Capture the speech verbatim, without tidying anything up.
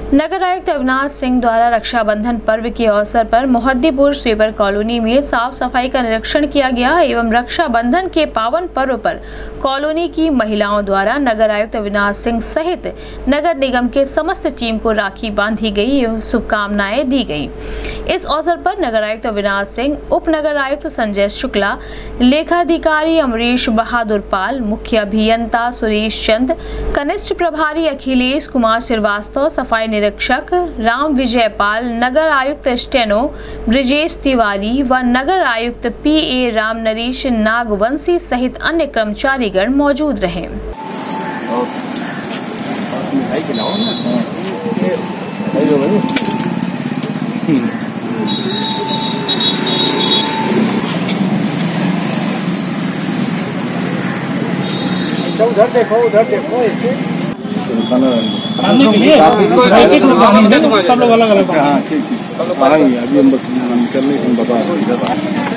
नगर आयुक्त अविनाश सिंह द्वारा रक्षाबंधन पर्व के अवसर पर मोहद्दीपुर स्वीपर कॉलोनी में साफ सफाई का निरीक्षण किया गया एवं रक्षाबंधन के पावन पर्व पर कॉलोनी की महिलाओं द्वारा नगर आयुक्त अविनाश सिंह सहित नगर निगम के समस्त टीम को राखी बांधी गई एवं शुभकामनाएं दी गई। इस अवसर पर नगर आयुक्त अविनाश सिंह, उप नगर आयुक्त संजय शुक्ला, लेखाधिकारी अमरीश बहादुर पाल, मुख्य अभियंता सुरेश चंद, कनिष्ठ प्रभारी अखिलेश कुमार श्रीवास्तव, सफाई निरीक्षक राम विजय पाल, नगर आयुक्त स्टेनो ब्रिजेश तिवारी व नगर आयुक्त पी ए राम नरेश नागवंशी सहित अन्य कर्मचारीगण मौजूद रहे। उधर देखो, उधर देखो, ऐसे खाने के लिए सब लोग अलग अलग। हाँ ठीक है, अभी हम बस निकलने हम बता